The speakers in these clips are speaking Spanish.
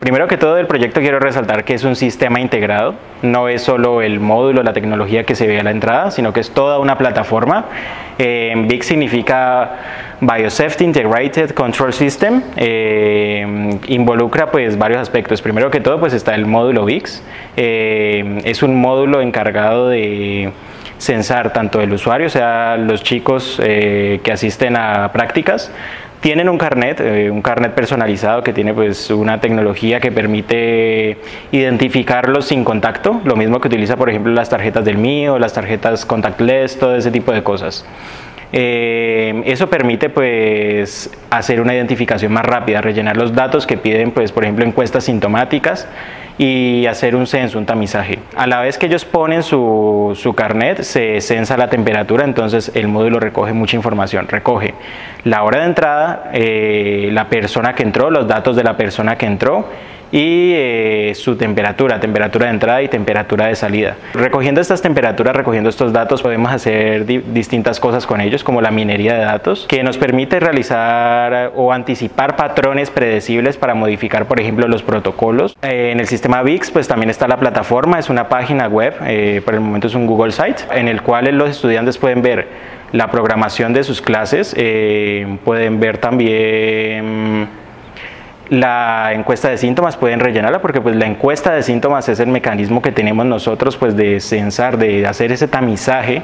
Primero que todo, del proyecto quiero resaltar que es un sistema integrado, no es solo el módulo, la tecnología que se ve a la entrada, sino que es toda una plataforma. BIC significa Biosafety Integrated Control System, involucra pues varios aspectos. Primero que todo pues está el módulo BICS, es un módulo encargado de censar tanto el usuario, o sea, los chicos que asisten a prácticas, tienen un carnet personalizado que tiene pues una tecnología que permite identificarlos sin contacto, lo mismo que utiliza por ejemplo las tarjetas del mío, las tarjetas contactless, todo ese tipo de cosas. Eso permite pues hacer una identificación más rápida, rellenar los datos que piden pues por ejemplo encuestas sintomáticas y hacer un censo, un tamizaje. A la vez que ellos ponen su carnet, se censa la temperatura, entonces el módulo recoge mucha información, recoge la hora de entrada, la persona que entró, los datos de la persona que entró y su temperatura de entrada y temperatura de salida. Recogiendo estas temperaturas, recogiendo estos datos, podemos hacer distintas cosas con ellos, como la minería de datos, que nos permite realizar o anticipar patrones predecibles para modificar, por ejemplo, los protocolos. En el sistema BICS, pues también está la plataforma, es una página web, por el momento es un Google Site, en el cual los estudiantes pueden ver la programación de sus clases, pueden ver también la encuesta de síntomas, pueden rellenarla porque pues la encuesta de síntomas es el mecanismo que tenemos nosotros pues de censar, de hacer ese tamizaje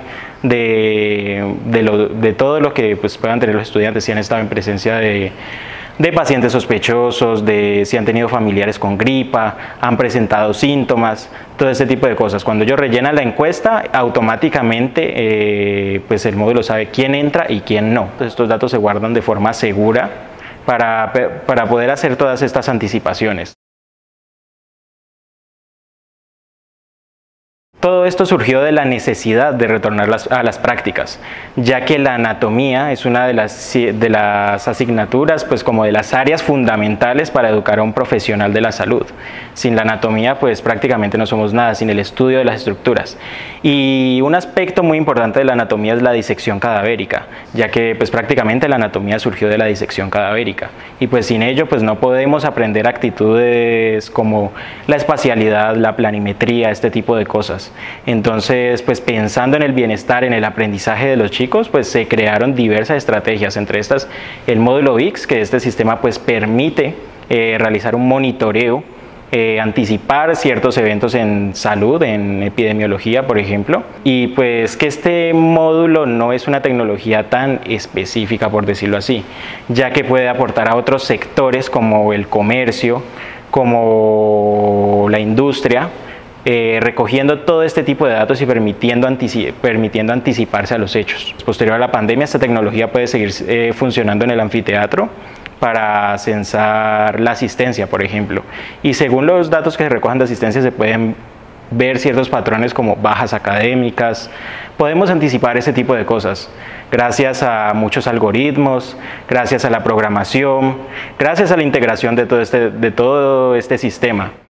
de todo lo que pues puedan tener los estudiantes si han estado en presencia de pacientes sospechosos, de si han tenido familiares con gripa, han presentado síntomas, todo ese tipo de cosas. Cuando ellos rellenan la encuesta, automáticamente pues el módulo sabe quién entra y quién no. Entonces estos datos se guardan de forma segura para poder hacer todas estas anticipaciones. Todo esto surgió de la necesidad de retornar a las prácticas, ya que la anatomía es una de las asignaturas, pues como de las áreas fundamentales para educar a un profesional de la salud. Sin la anatomía, pues prácticamente no somos nada, sin el estudio de las estructuras. Y un aspecto muy importante de la anatomía es la disección cadavérica, ya que pues prácticamente la anatomía surgió de la disección cadavérica. Y pues sin ello, pues no podemos aprender actitudes como la espacialidad, la planimetría, este tipo de cosas. Entonces, pues pensando en el bienestar, en el aprendizaje de los chicos, pues se crearon diversas estrategias, entre estas el módulo BICS, que este sistema pues permite realizar un monitoreo, anticipar ciertos eventos en salud, en epidemiología por ejemplo, y pues que este módulo no es una tecnología tan específica, por decirlo así, ya que puede aportar a otros sectores como el comercio, como la industria, recogiendo todo este tipo de datos y permitiendo anticiparse a los hechos. Posterior a la pandemia, esta tecnología puede seguir funcionando en el anfiteatro para censar la asistencia, por ejemplo. Y según los datos que se recojan de asistencia se pueden ver ciertos patrones como bajas académicas. Podemos anticipar ese tipo de cosas gracias a muchos algoritmos, gracias a la programación, gracias a la integración de todo este sistema.